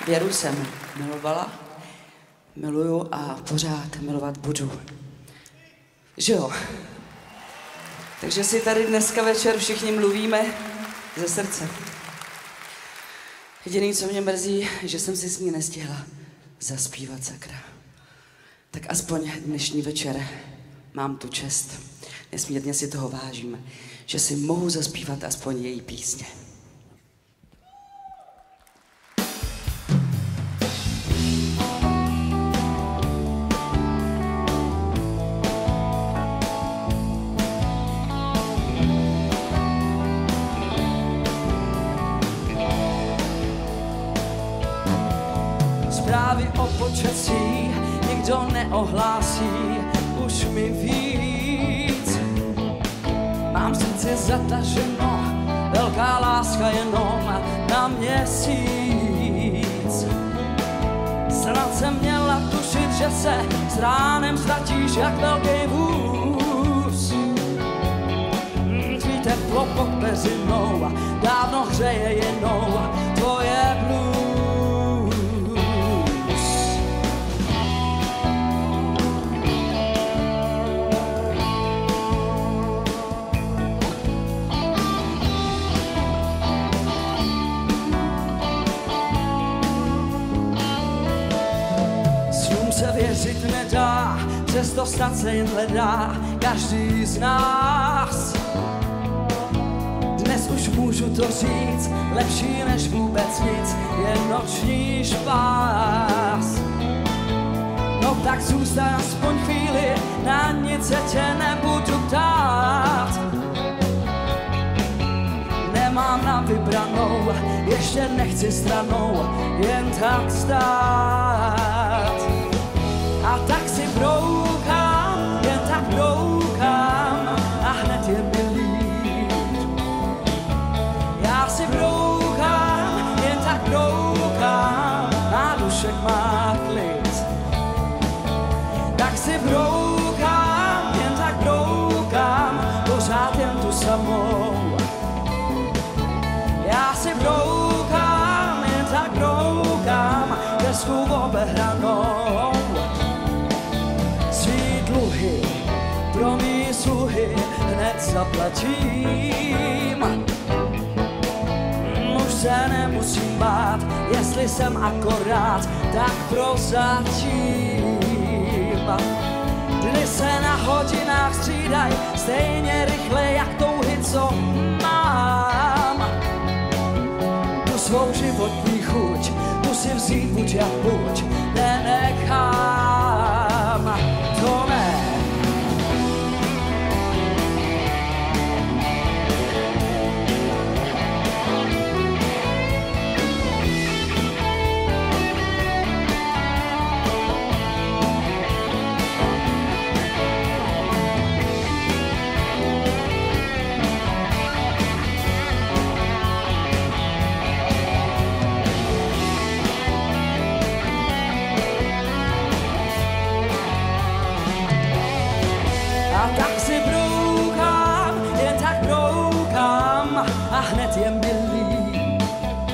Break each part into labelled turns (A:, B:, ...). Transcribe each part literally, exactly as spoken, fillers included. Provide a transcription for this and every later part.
A: Věru jsem milovala, miluju a pořád milovat budu. Že jo? Takže si tady dneska večer všichni mluvíme ze srdce. Jediný, co mě mrzí, že jsem si s ní nestihla zaspívat, sakra. Tak aspoň dnešní večer mám tu čest. Nesmírně si toho vážím, že si mohu zaspívat aspoň její písně.
B: Zprávy o počasí nikdo neohlásí, už mi víc. Mám srdce zataženo, velká láska jenom na měsíc. Snad jsem měla tušit, že se s ránem ztratíš jak velký vůz. Tvý teplo pod peřinou dávno hřeje jenom tvoje blues. Se věřit nedá, přesto snad se jen hledá každý z nás. Dnes už můžu to říct, lepší než vůbec nic, je noční špás. No tak zůstaň aspoň chvíli, na nic se tě nebudu ptát. Nemám na vybranou, ještě nechci stranou, jen tak stát. A tak si broukám, jen tak broukám a hned je mi líp. Já si broukám, jen tak broukám a dušek má klid. Tak si broukám, jen tak broukám, pořád jen tu samou. Já si broukám, jen tak broukám, desku obehranou. Dluhy pro mý sluhy hned zaplatím. Už se nemusím bát, jestli jsem akorát, tak prozatím. Dny se na hodinách střídají stejně rychle, jak touhy, co mám. Tu svou životní chuť musím vzít buď jak buď, nenechám. To ne. A tak si broukám, jen tak broukám a hned je mi líp.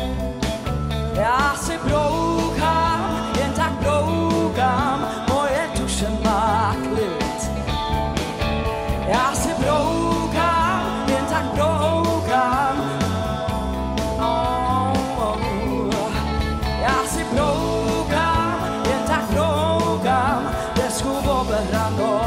B: Já si broukám, jen tak broukám, moje duše má klid. Já si broukám, jen tak broukám. Oh, oh. Já si broukám, jen tak broukám, desku obehranou.